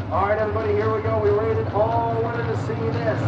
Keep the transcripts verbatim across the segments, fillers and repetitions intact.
All right, everybody, here we go. We waited all winter to see this.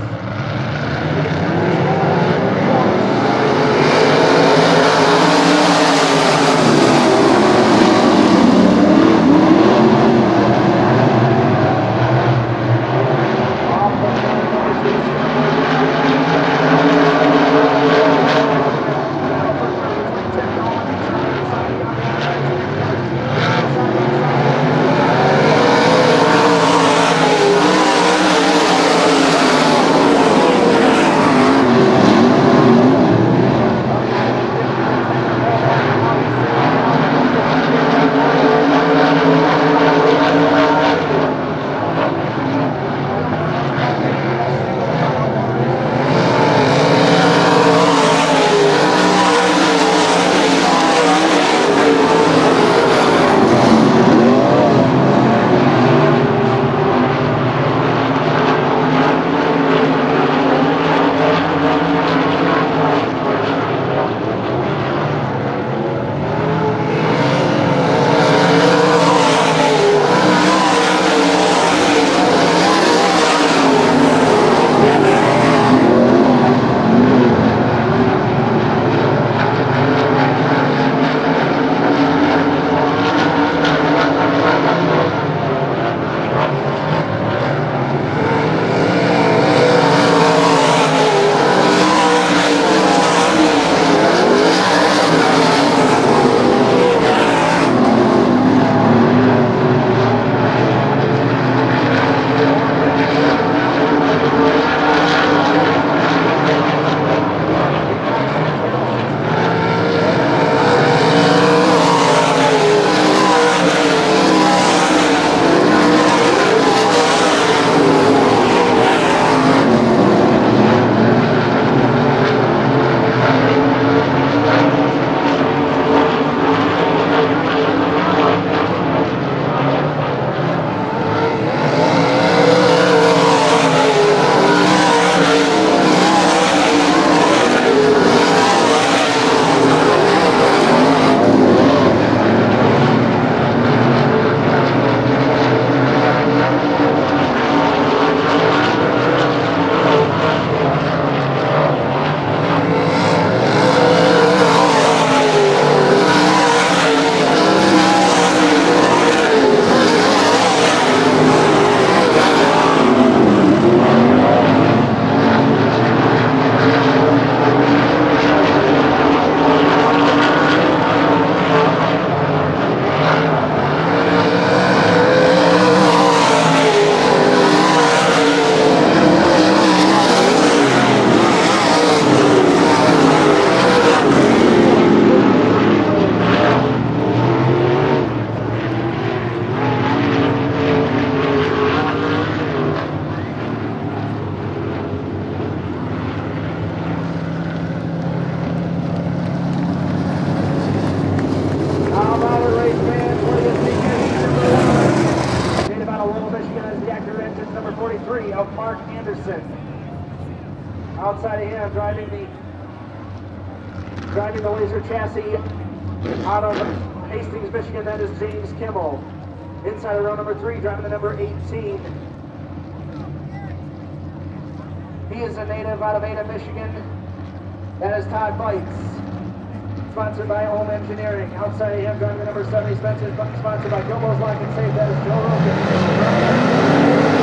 Of Mark Anderson. Outside of him, driving the driving the laser chassis out of Hastings, Michigan, that is James Kimmel. Inside of row number three, driving the number eighteen. He is a native out of Ada, Michigan. That is Todd Bites. Sponsored by Ohm Engineering. Outside of him, driving the number seventy, sponsored by Gilmore's Lock and Safe. That is Joe Rogan.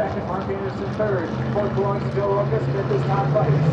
second, Mark Anderson third. Fourth belongs to Joe Lucas, fifth is Todd Bites.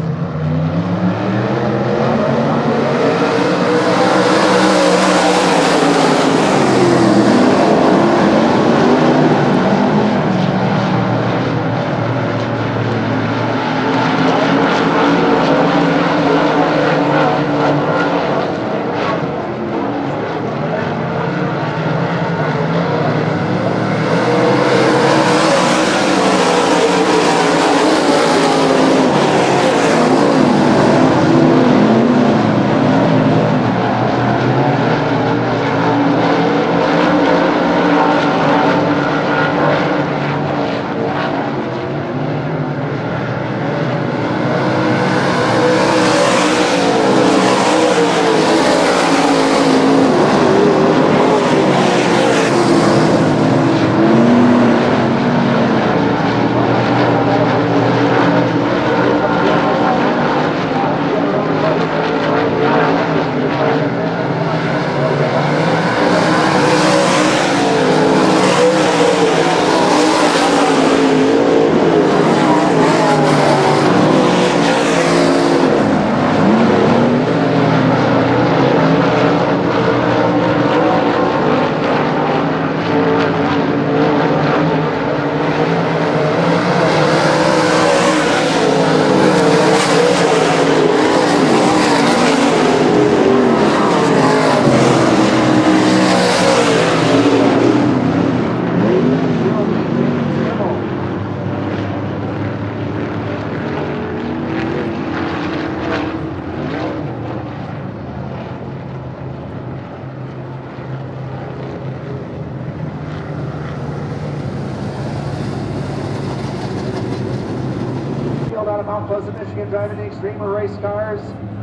Out of Mount Pleasant, Michigan, driving the Extremer race cars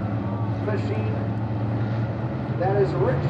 machine. That is Rich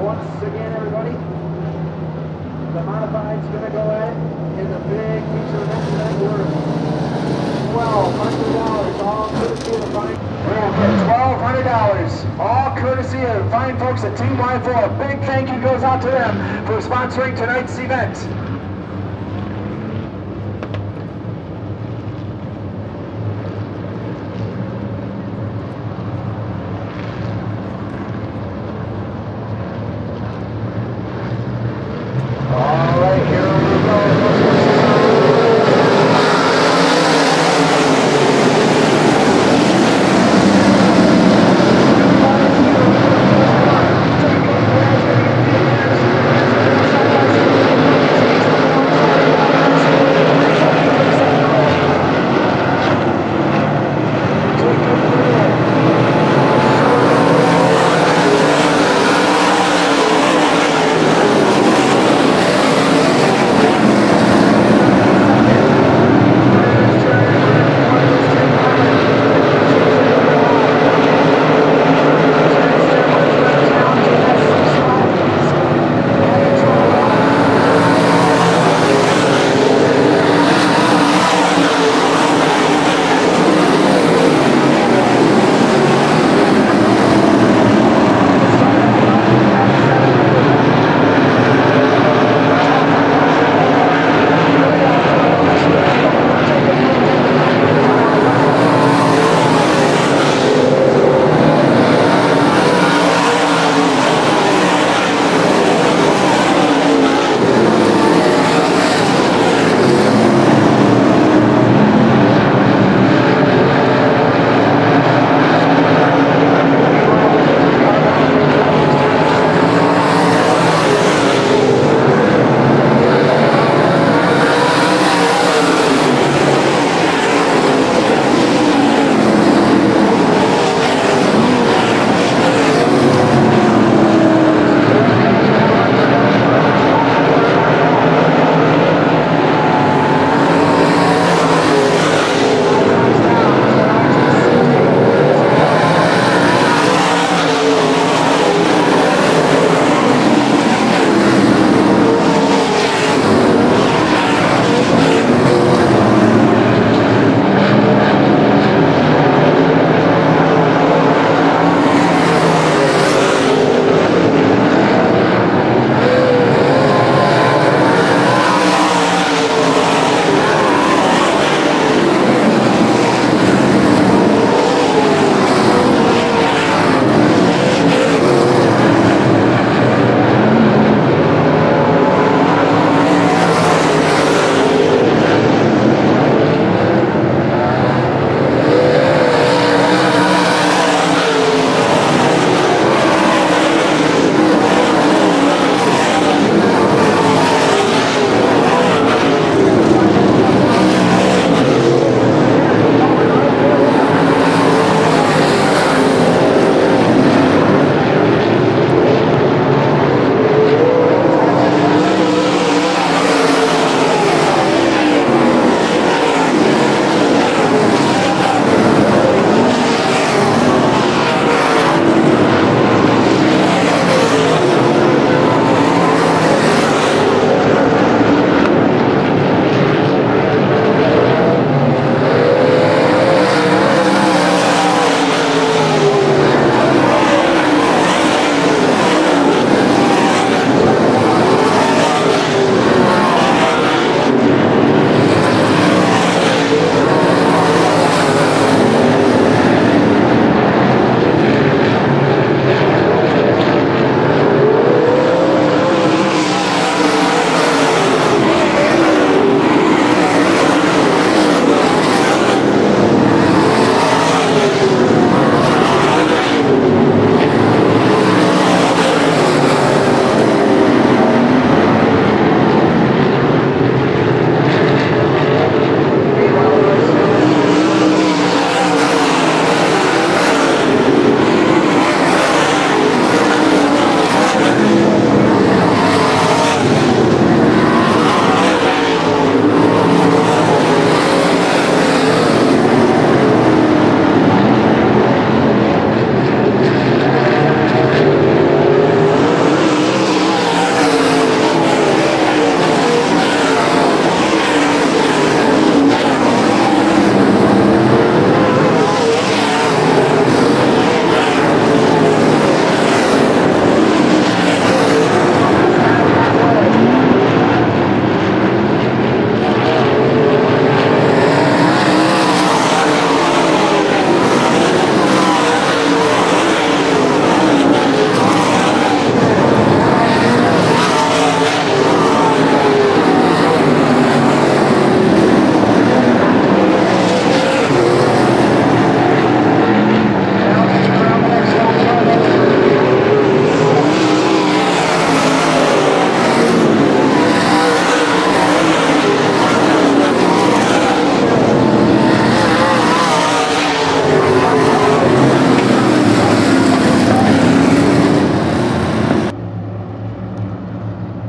once again, everybody, the modified's going to go at it in the big feature event tonight worth twelve hundred dollars, all courtesy of the fine. twelve hundred dollars, all courtesy of the fine folks at Team Y four. A big thank you goes out to them for sponsoring tonight's event. All right, here we go.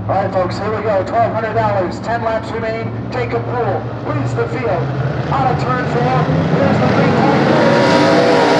All right, folks, here we go. twelve hundred dollars, ten laps remain. Jacob Poole leads the field. Out of turn four, here's the green flag.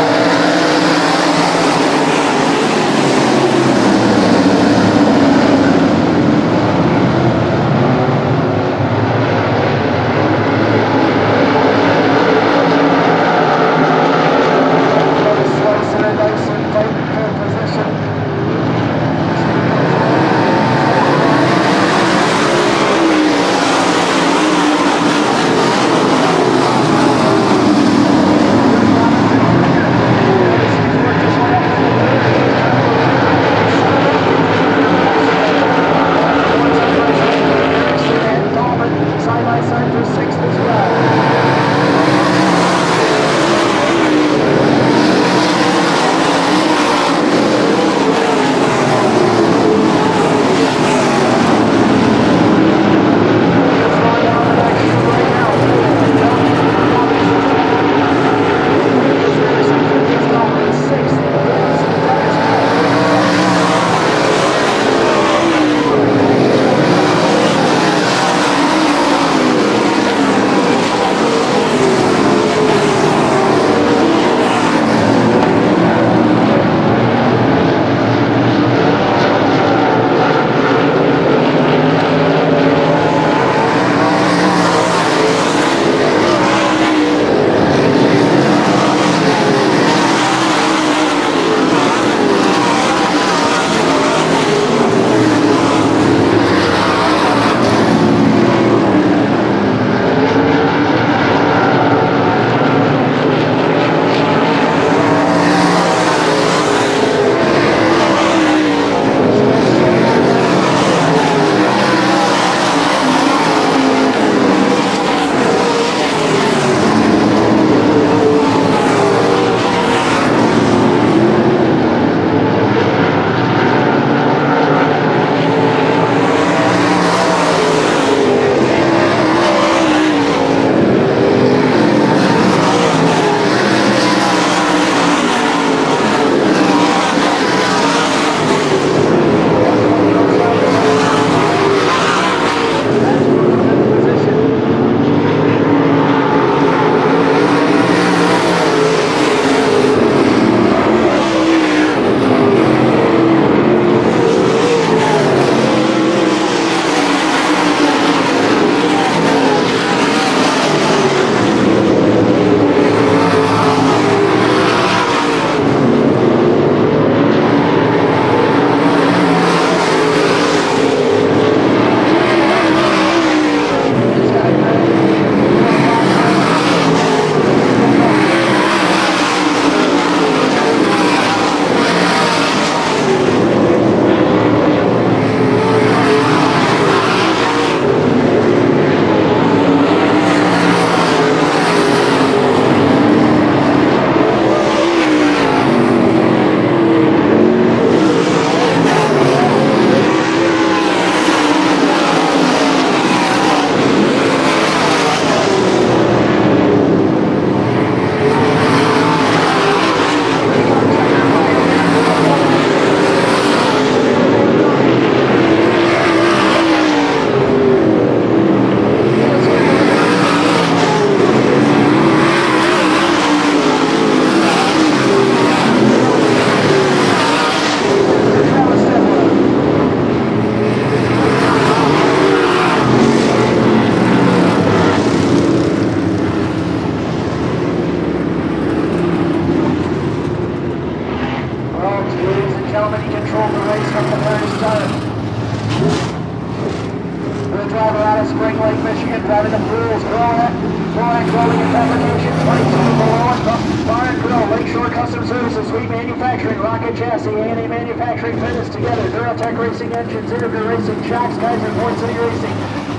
driving the Pools, Corolla, Corolla Clothing and Fabrication, twenty-two below it, Bar and Grill, Lakeshore Custom Services, Sweet Manufacturing, Rocket Chassis, A and A Manufacturing, Fitness Together, Durotech Racing Engines, Interview Racing, Shocks, Kaiser, Port City Racing,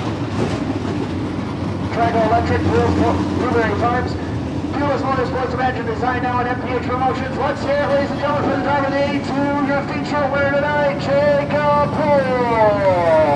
Trago Electric, Pools, Blueberry Farms, Pulis Motorsports Imagine Design Now, and M P H Promotions. Let's hear it, ladies and gentlemen, for the driver of the A two, your feature winner tonight, Jacob Poole.